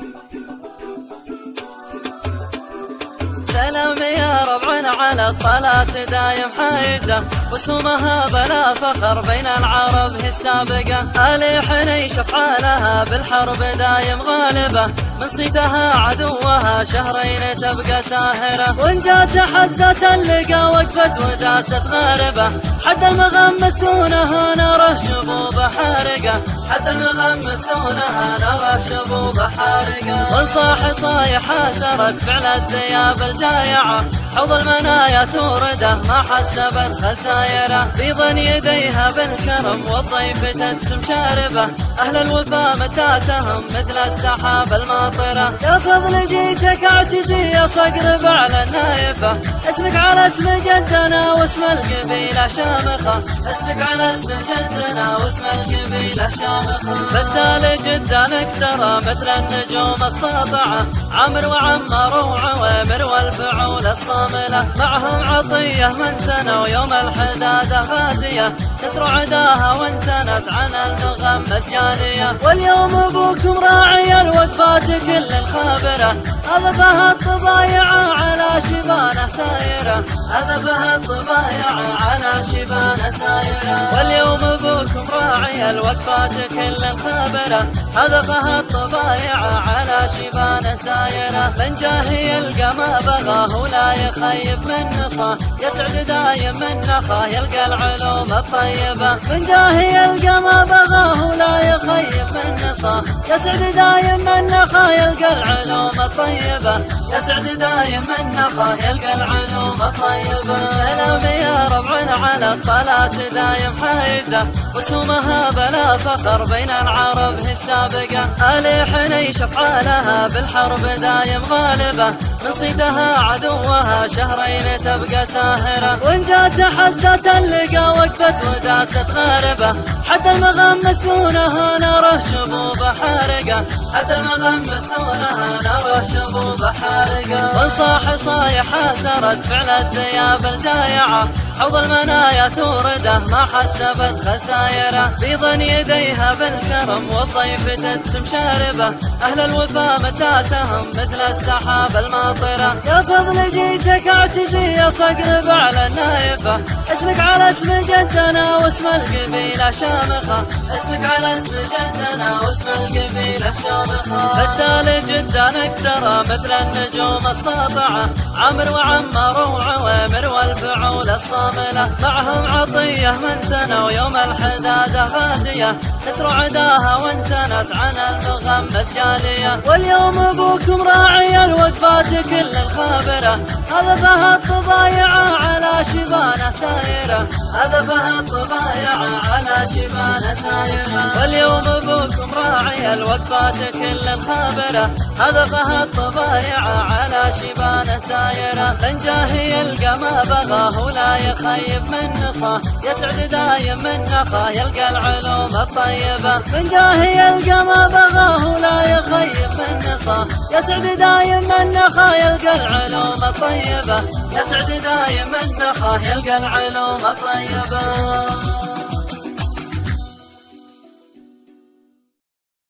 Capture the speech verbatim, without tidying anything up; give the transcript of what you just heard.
سلام يا ربعنا على الطلات دايم حايزة، وسومها بلا فخر بين العرب هي السابقة. آل حنيش أفعالها بالحرب دايم غالبة، من صيتها عدوها شهرين تبقى ساهرة. وإن جات حزة اللقى وقفت وداست غاربة، حتى المغمس دونها ناره شبوبة حارقة، حتى المغمس دونها ناره شبوبة حارقة. والصاح صايحة سرت فعل الدياب الجايعة، حوض المنايا توردة ما حسبت خسايره. بيضا يديها بالكرم والضيف تدسم شاربة، أهل الوفا متاتهم مثل السحاب الماطرة. يا فضل جيتك اعتزي يا صقر بعل النايفة، اسمك على اسم جدنا واسم القبيلة شامخة، اسمك على اسم جدنا واسم القبيلة شامخة. بالتالي جدانك ترى مثل النجوم الساطعة، عامر وعمر وعوامر والفعول الصاملة. معهم عطية من ثنوا يوم الحدادة غازية، كسر عداها وانتنت عن المغمس جانية. واليوم ابوكم راعي الوقفات كل الخابرة، أذبها الطبايع على شبانه سايرة، أذبها الطبايع على شبانه سايرة. واليوم ابوكم راعي الوقفات كل الخابرة، أذبها الطبايع على شبانه سايرة. من جاهي يلقى ما بغاه ولا يخيب من نصاه، يسعد دايم من نخاه يلقى العلوم الطيبة. من جاهي يلقى ما بغاه ولا يخيب من نصاه، يسعد دايم من نخاه يلقى العلوم الطيبة، يسعد دايم من نخاه يلقى العلوم الطيبة. سلام يا ربعنا على الطلات دايم حايزة، وسومها بلا فخر بين العرب هي السابقة. آل حنيش أفعالها بالحرب دايم غالبة، من صيتها عدوها شهرين تبقى ساهرة. وإن جات حزة اللقى وقفت وداست غاربة، حتى المغمس دونها ناره شبوبة حارقة، حتى المغمس دونها ناره شبوبة حارقة. والصاح صايحة سرت فعل الدياب الجايعة، حوض المنايا توردة ما حسبت خسايره. بيضا يديها بالكرم والضيف تدسم شاربة، أهل الوفا متاتهم مثل السحاب الماطرة. يا فضل جيتك اعتزي يا صقر بعل النايفة، اسمك على اسم جدنا واسم القبيلة شامخة، اسمك على اسم جدنا واسم القبيلة شامخة. بالتالي جدانك ترى مثل النجوم الساطعة، عامر وعمر وعوامر والفعول الصاملة. معهم عطية من ثنوا يوم الحدادة غازية، كسر عداها وانتنت عن المغمس جانية. واليوم ابوكم راعي الوقفات كل الخابرة، أذبها الطبايع على شبانه سايرة، أذبها الطبايع على شبانه سايرة. واليوم ابوكم راعي الوقفات كل الخابرة، أذبها الطبايع على شبانه سايرة. من جاهي يلقى ما بغاه ولا يخيب من نصاه، يسعد دايم من نخاه يلقى العلوم الطيبة. من جاهي يلقى ما بغاه ولا يخيب من نصاه، يسعد دايم من نخاه يلقى العلوم الطيبة، يسعد دايم من نخاه يلقى العلوم الطيبة.